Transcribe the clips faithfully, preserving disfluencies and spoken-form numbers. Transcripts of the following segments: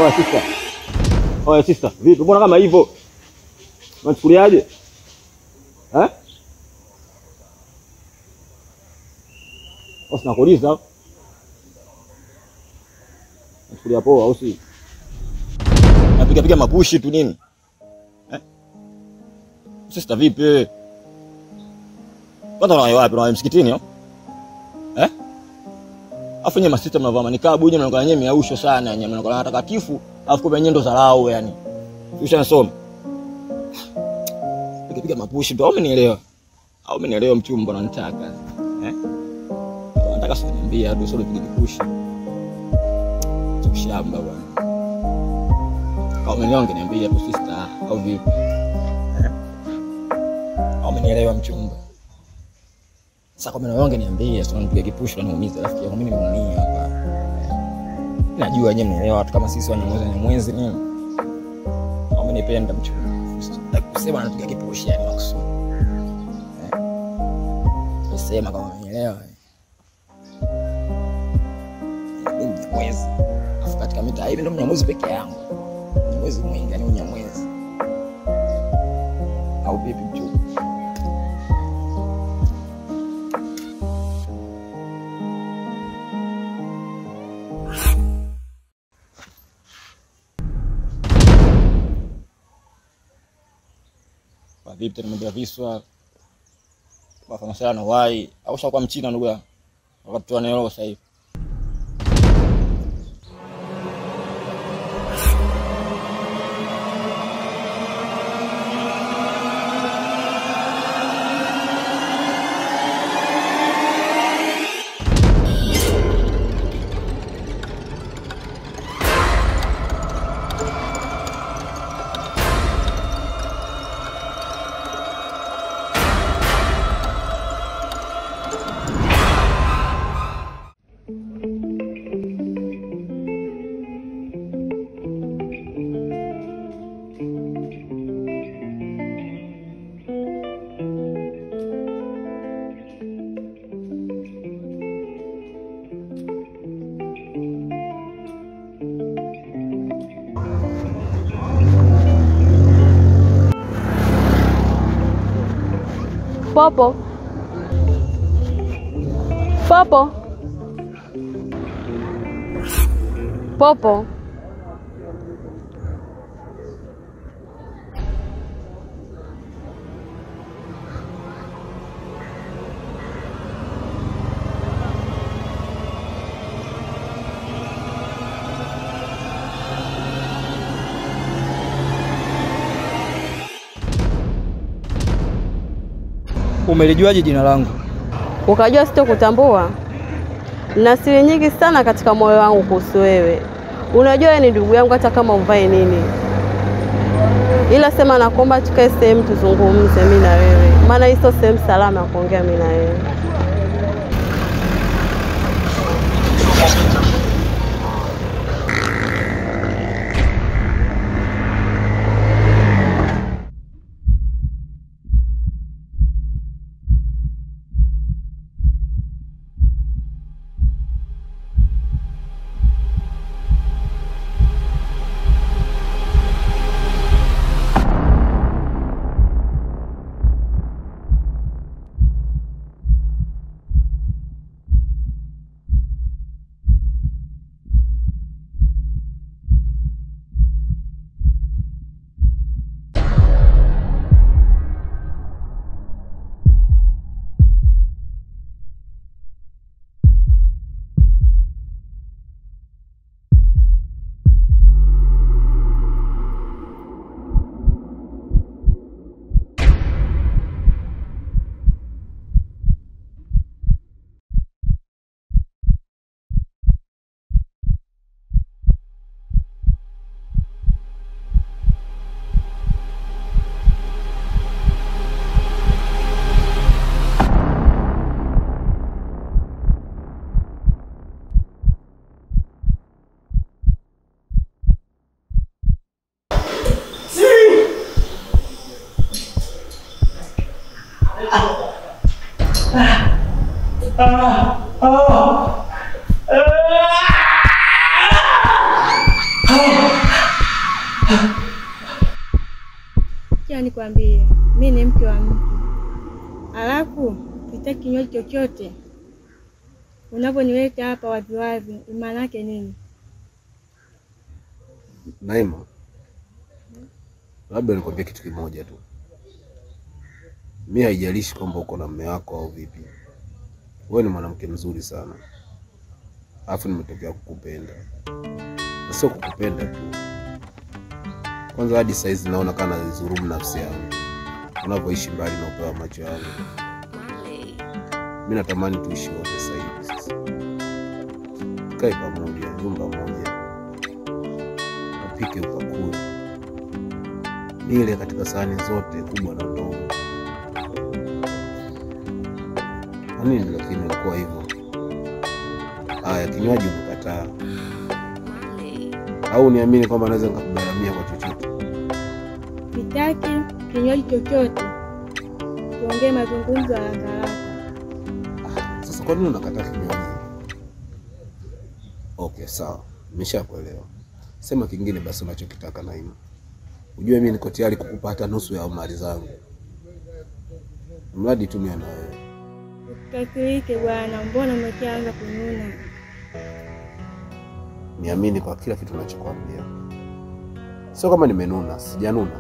Oya sister. Oya sister, vipi? Mbona kama hivyo? Unachukuliaje? Eh? Basi nakuuliza. Unachukulia poa au si? Napiga piga mapushi tu nini? Eh? Sister vipi wewe? Kwanza unawahi wapi? Unawahi msikitini au? Eh? Afu nyema sister mnavaa manikabu, nyema mnakuwa nyenye miausho sana, nyema mnakuwa nataka kifu, afu kwa nyendo za lao yani. Ushansoma. Piga piga mapushi tu, au umenielewa? Au umenielewa mchumba unanitaka? Eh? Nataka siniambia tu sio piga kipushi. Tushamba bwana. Kama umenielewa ngeniambia tu sister, au vipi? Eh? Au umenielewa mchumba? Sasa kama wewe ungeniambia sio nipiga kipushi na niumize rafiki yangu mimi nimeumia hapa. Najua wenyewe mnaelewa watu kama sisi wanyamwezi na mwezi nini. Au umenipenda mchumba? Kusema anapiga kipushi yani makusudi. Eh. Nisema kama umeelewa. Mimi mwezi. Afu katika mitaa hivi ndo mnyamwezi peke yangu. Mwezi mwingi yani mnyamwezi. Au vipi mchumba? Vipi tena mambo ya viswa? Kwa masuala na wai au shakuwa mchina ndugu yangu. Wakati tu anaelewa sasa hivi. Popo. Popo. Popo. Umelijuaje jina langu? Ukajua sitokutambua? Na siri nyingi sana katika moyo wangu kuhusu wewe. Unajua wewe ni ndugu yangu hata kama uvae nini. Ila sema nakuomba tukae sehemu tuzungumze mimi na wewe. Maana hizo sehemu salama ya kuongea mimi na wewe. Ah! Ah! Ah! Sikia nikwambie, mimi ni mke wa mtu. Alafu sitaki kinywaji chochote. Unaponiweka hapa wazi wazi, maana yake nini? Naima, labda nikwambie kitu kimoja tu. Mimi haijalishi kwamba uko na mume wako au vipi. Wewe ni mwanamke mzuri sana. Alafu nimetokea kukupenda. Na sio kukupenda tu. Kwanza hadi saizi naona kana nizulumu nafsi yangu. Unapoishi mbali na upeo wa macho yangu. Mimi natamani tuishi wote sasa hivi sasa. Tukae pamoja, nyumba moja. Upike upakue. Nile katika sahani zote kubwa na ndogo. Kwa nini lakini unakuwa hivyo? Haya, kinywaji umekataa. Au niamini kwamba naweza nikakugharamia kwa chochote? Sitaki kinywaji chochote. Tuongee mazungumzo haraka haraka. Ah, sasa kwa nini unakataa kinywaji? Okay, sawa. Nimeshakuelewa. Sema kingine basi unachokitaka Naima. Ujue mimi niko tayari kukupata nusu ya mali zangu. Mradi tu mimi na wewe. Usikasirike bwana, mbona umeanza kununa? Niamini kwa kila kitu ninachokuambia. Sio kama nimenuna, sijanuna.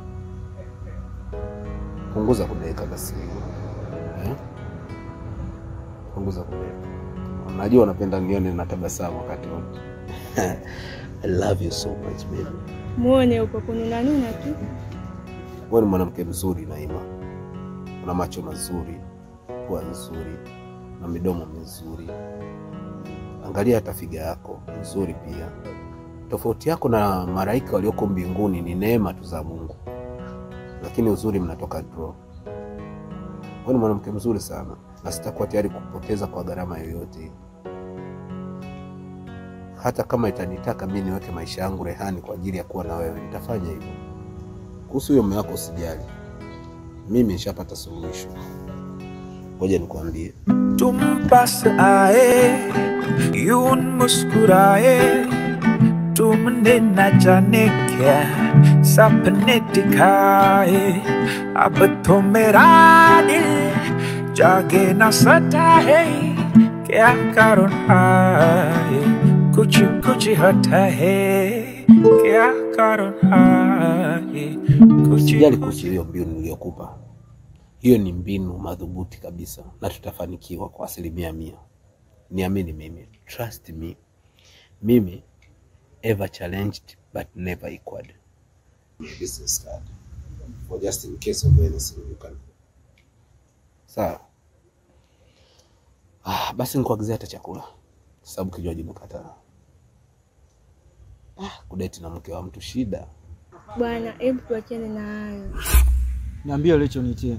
Punguza kudeka basi. Eh? Punguza kudeka. Unajua unapenda nione na tabasamu wakati wote. I love you so much baby. Muone uko kununa nuna tu. Wewe ni mwanamke mzuri Naima. Una macho mazuri, pua nzuri, na midomo mizuri. Angalia hata figa yako, nzuri pia. Tofauti yako na malaika walioko mbinguni ni neema tu za Mungu. Lakini uzuri mnatoka draw. Wewe ni mwanamke mzuri sana, na sitakuwa tayari kupoteza kwa gharama yoyote. Hata kama itanitaka mimi niweke maisha yangu rehani kwa ajili ya kuwa na wewe, nitafanya hivyo. Kuhusu hiyo mume wako usijali. Mimi nishapata suluhisho. Ngoja nikwambie. तुम पास आए यूं मुस्कुराए तुमने न जाने क्या सपने दिखाए अब तो मेरा दिल जागे न सता है क्या कारण आए कुछ कुछ हटा है क्या कारण आए कुछ Usijali kuhusu hiyo mbinu niliyokupa. Hiyo ni mbinu madhubuti kabisa na tutafanikiwa kwa asilimia mia. Niamini mimi, trust me. Mimi ever challenged but never equaled. Business card for just in case of anything you can. Sawa. Ah, basi nikuagizia hata chakula. Sababu kinywaji umekataa. Ah, kudate na mke wa mtu shida. Bwana, hebu tuachane na hayo. Niambie ulichonitia.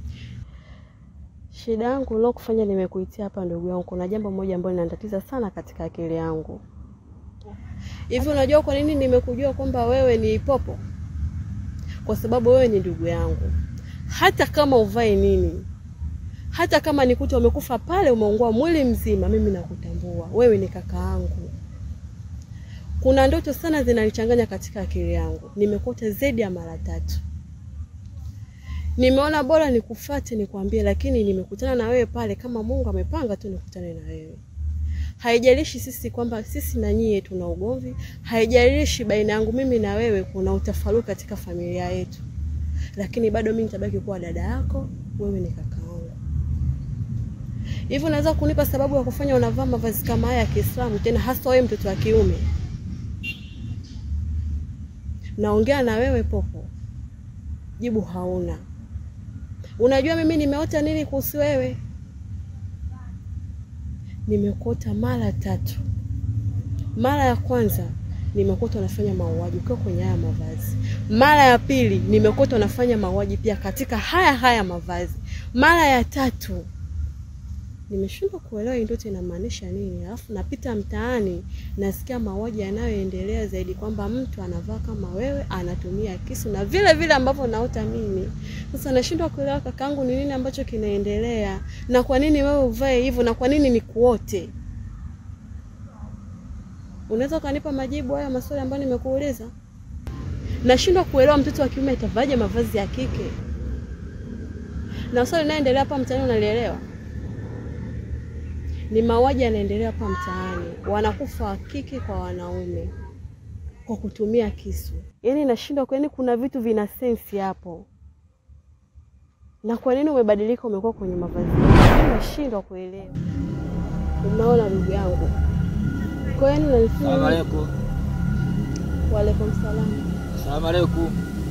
Shida yangu leo kufanya nimekuitia hapa ndugu yangu, kuna jambo moja ambalo linanitatiza sana katika akili yangu. Hivi unajua kwa nini nimekujua kwamba wewe ni popo? Kwa sababu wewe ni ndugu yangu. Hata kama uvae nini, hata kama nikuta umekufa pale umeungua mwili mzima, mimi nakutambua. Wewe ni kaka yangu. Kuna ndoto sana zinanichanganya katika akili yangu. Nimekuota zaidi ya mara tatu. Nimeona bora nikufuate nikwambie, lakini nimekutana na wewe pale kama Mungu amepanga tu nikutane na wewe. Haijalishi sisi kwamba sisi na nyie tuna ugomvi, haijalishi baina yangu mimi na wewe kuna utafaruku katika familia yetu. Lakini bado mimi nitabaki kuwa dada yako, wewe ni kaka yangu. Hivi unaweza kunipa sababu ya kufanya unavaa mavazi kama haya ya Kiislamu, tena hasa wewe mtoto wa kiume? Naongea na wewe popo. Jibu hauna. Unajua mimi nimeota nini kuhusu wewe? Nimekuota mara tatu. Mara ya kwanza nimekuota unafanya mauaji ukiwa kwenye haya mavazi. Mara ya pili nimekuota unafanya mauaji pia katika haya haya mavazi. Mara ya tatu nimeshindwa kuelewa hii ndoto inamaanisha nini. Alafu napita mtaani nasikia mauaji yanayoendelea zaidi, kwamba mtu anavaa kama wewe, anatumia kisu na vile vile ambavyo naota mimi. Sasa nashindwa kuelewa kakangu ni nini ambacho kinaendelea, na kwa nini wewe uvae hivyo, na kwa nini nikuote. Unaweza kunipa majibu haya maswali ambayo nimekuuliza? Nashindwa kuelewa mtoto wa kiume atavaje mavazi ya kike. Na swali linaendelea hapa mtaani unalielewa? Ni mauaji yanaendelea hapa mtaani. Wanakufa wa kike kwa wanaume kwa kutumia kisu. Yaani nashindwa kwani kuna vitu vina sense hapo. Na kwa nini umebadilika umekuwa kwenye mavazi? Nashindwa kuelewa. Unaona ndugu yangu. Kwa nini unanifanya? Asalamu alaykum. Wa alaykum salaam. Asalamu alaykum.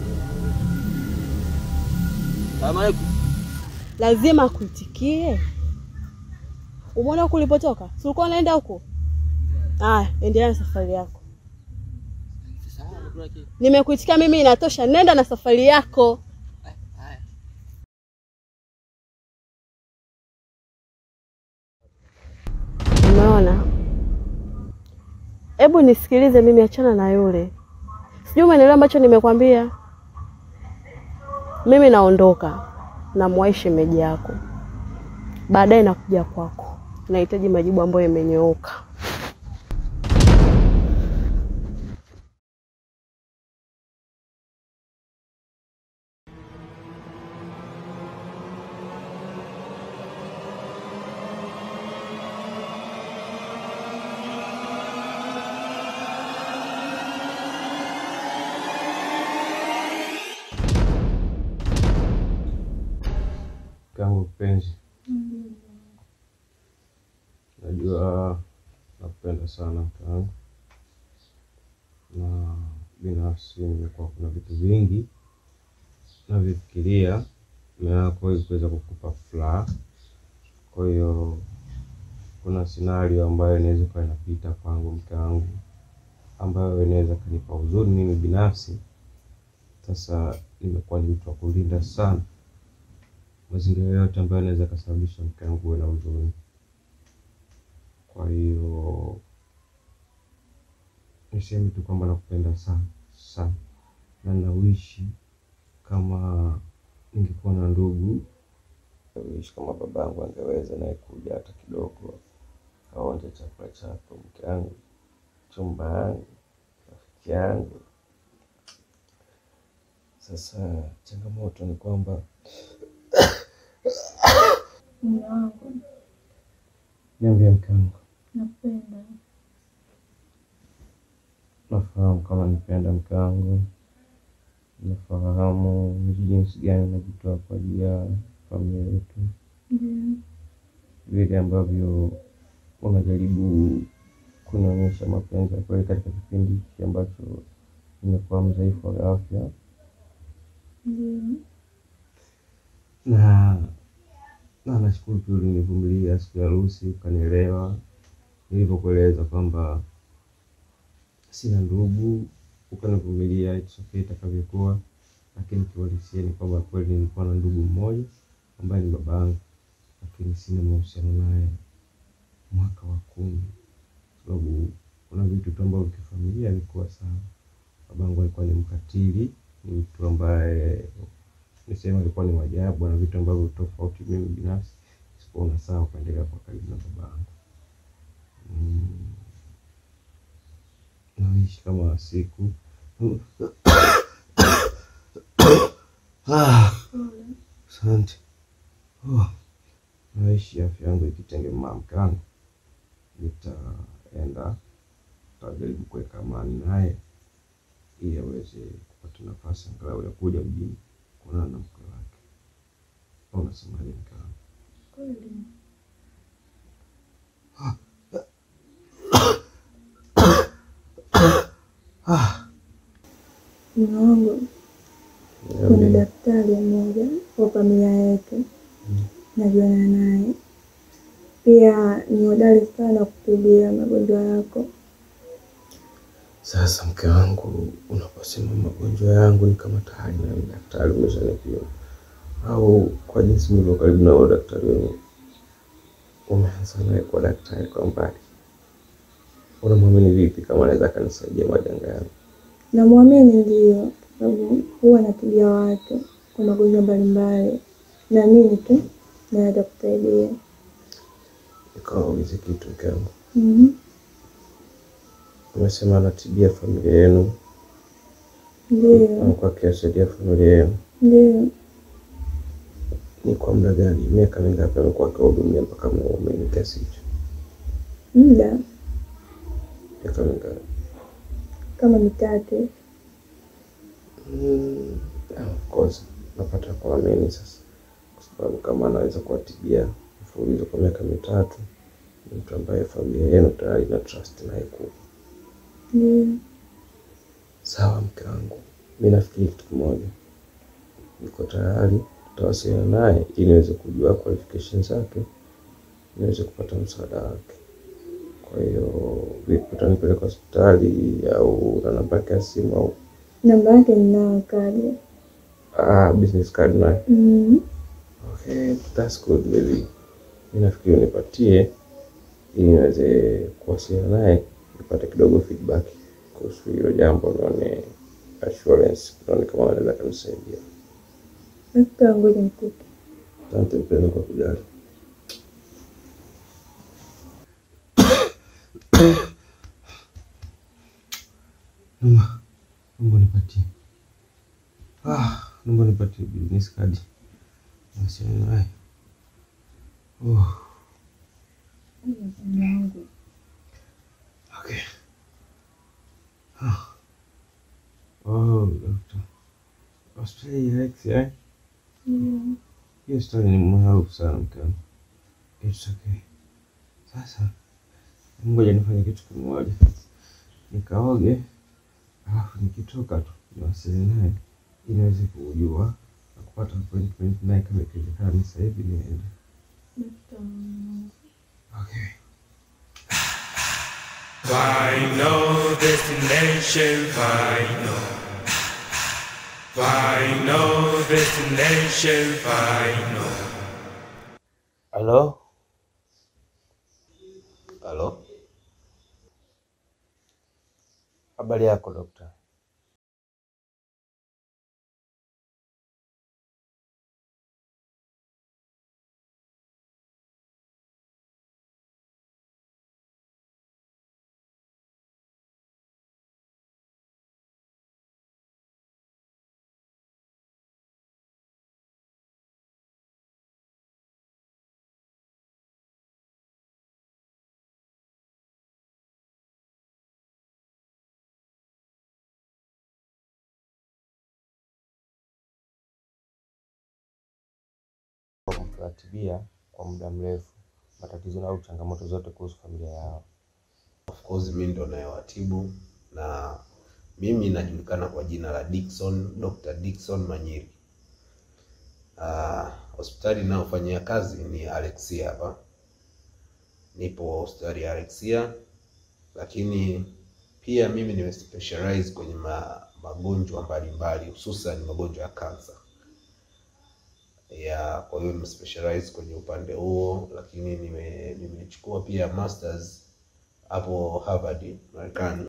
Asalamu alaykum. Lazima kuitikie. Umeona kulipotoka? Si ulikuwa unaenda huko? Ah, endelea na safari yako. Nimekuitikia mimi inatosha. Nenda na safari yako. Umeona? Hebu nisikilize mimi, achana na yule. Sijui umeelewa ambacho nimekwambia. Mimi naondoka na mwaishi shemeji yako. Baadaye nakuja kwako. Nahitaji majibu ambayo yamenyooka. Kangu penzi. Mm. Najua napenda sana mke wangu. Na binafsi nimekuwa kuna vitu vingi navifikiria mume wako ili kuweza kukupa furaha. Kwa hiyo kuna scenario ambayo inaweza kuwa inapita kwangu mke wangu ambayo inaweza kunipa huzuni mimi binafsi. Sasa nimekuwa ni mtu wa kulinda sana mazingira yote ambayo yanaweza kusababisha mke wangu uwe na huzuni. Kwa hiyo niseme tu kwamba nakupenda sana sana, na nawishi kama ningekuwa na ndugu, nawishi kama babangu angeweza naye kuja hata kidogo aonje chakula chako mke wangu, chumba yangu, rafiki yangu. Sasa changamoto ni kwamba mume wangu, niambie mke wangu. Napenda. Nafahamu kama nipenda mke wangu. Nafahamu ni jinsi gani unajitoa kwa ajili ya familia yetu. Ndiyo. Vile ambavyo unajaribu kunionyesha mapenzi kweli katika kipindi ambacho nimekuwa mdhaifu wa afya. Ndiyo. Na na nashukuru pia ulinivumilia siku ya harusi, ukanielewa nilipokueleza kwamba sina ndugu, ukanivumilia itokee itakavyokuwa. Lakini kiuhalisia ni kwamba kweli nilikuwa na ndugu mmoja ambaye ni babangu, lakini sina mahusiano naye mwaka wa kumi. Sababu kuna vitu tu ambavyo kifamilia vilikuwa sawa. Babangu alikuwa ni mkatili, ni mtu ambaye nisema alikuwa ni maajabu na vitu ambavyo tofauti mimi binafsi sikuona sawa kuendelea kwa karibu na babangu. Mm. Naishi kama siku ah, asante. Oh, naishi afya yangu ikitengemaa mke wangu. Nitaenda tajaribu kuweka amani naye ili aweze kupata nafasi angalau ya kuja mjini kuonana na mke wake. Unasemaje mke wangu? Kweli. Mume wangu, kuna daktari mmoja wa familia yetu. Hmm. Najuana naye. Pia ni hodari sana kutibia magonjwa yako. Sasa mke wangu, unaposema magonjwa yangu ni kama tayari na daktari umeshanipia, au kwa jinsi mlivyo karibu na daktari wenu umeanza naye kwa daktari kwa mbali, unamwamini vipi kama anaweza kanisaidia majanga yangu? Namwamini ndio, sababu huwa anatibia watu kwa magonjwa mbalimbali. Naamini tu naweza kusaidia. Nikaulize kitu mke wangu. Mhm. Umesema anatibia familia yenu Ndio. Amekuwa akisaidia familia yenu. Ndio. Ni kwa muda gani? Miaka mingapi amekuwa akihudumia mpaka muumini kiasi hicho? Muda Miaka mingapi? kama mitatu. Mm, of course, napata kuamini sasa. Kwa sababu kama anaweza kuwatibia mfululizo kwa miaka mitatu, ni mtu ambaye familia yenu tayari ina trust naye kubwa. Ndio. Sawa mke wangu. Mimi nafikiri kitu kimoja. Niko tayari tutawasiliana naye ili niweze kujua qualifications zake, niweze kupata msaada wake. Kwa hiyo vipi, utanipeleka hospitali au na namba yake ya simu au Namba yake ninayo kadi. ah business card nayo? Mm. Okay, that's good baby. Mimi nafikiri unipatie ili niweze kuwasiliana naye nipate kidogo feedback kuhusu hilo jambo, nione assurance, nione kama anaweza kunisaidia. Nakupa ngoja nikupe. Asante mpenzi kwa kujali. Mama, naomba nipatie. Ah, naomba nipatie business card. Nasema naye. Oh. Okay. Ah. Oh, doctor. Australia Alexia, eh? Mm. Hiyo story ni maarufu sana mkani. It's okay. Sasa, ngoja nifanye kitu kimoja. Nikaoge, alafu nikitoka tu niwasiliane naye ili niweze kujua na kupata appointment naye kama ikiwezekana sasa hivi niende. Okay. Final destination, final. Final destination, final. Hello? Hello? Habari yako dokta? Kufuatilia kwa muda mrefu matatizo na changamoto zote kuhusu familia yao. Of course mimi ndo nayewatibu na mimi najulikana kwa jina la Dickson, Doctor Dickson Manyiri. Ah, uh, hospitali ninayofanyia kazi ni Alexia hapa. Nipo hospitali ya Alexia, lakini pia mimi nime specialize kwenye ma, magonjwa mbalimbali hususan magonjwa ya cancer. Ya kwa hiyo nime specialize kwenye upande huo, lakini nime nimechukua pia masters hapo Harvard Marekani.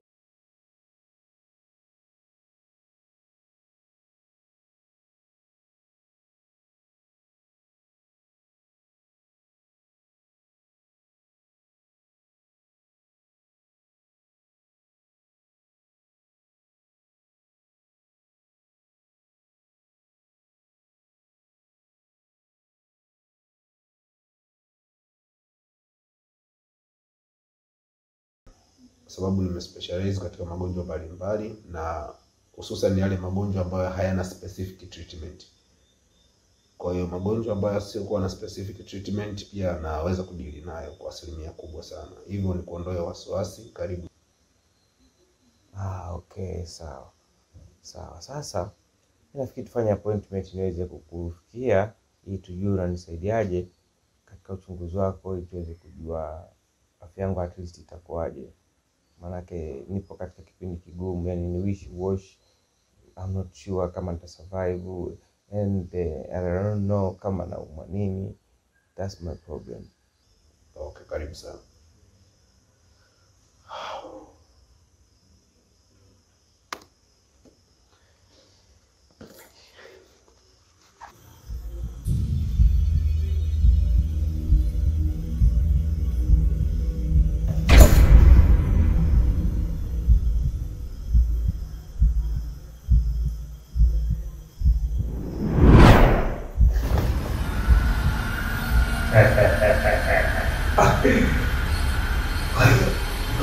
Kwa sababu nime specialize katika magonjwa mbalimbali na hususan yale magonjwa ambayo hayana specific treatment. Kwa hiyo magonjwa ambayo sio kuwa na specific treatment pia naweza kudili nayo kwa asilimia kubwa sana. Hivyo ni kuondoa wasiwasi. Karibu. Ah, okay, sawa. Sawa. Sasa nafikiri tufanye appointment niweze kukufikia ili tujue unanisaidiaje katika uchunguzi wako ili tuweze kujua afya yangu at least itakuwaje. Manake nipo katika kipindi kigumu, yani ni wish wash. I'm not sure kama nita survive and uh, I don't know kama naumwa nini. That's my problem. Okay, karibu sana.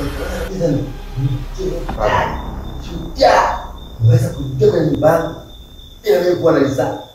Shujaa. Unaweza kuingia kwenye nyumbani. Ila wewe kuwa na lisaa.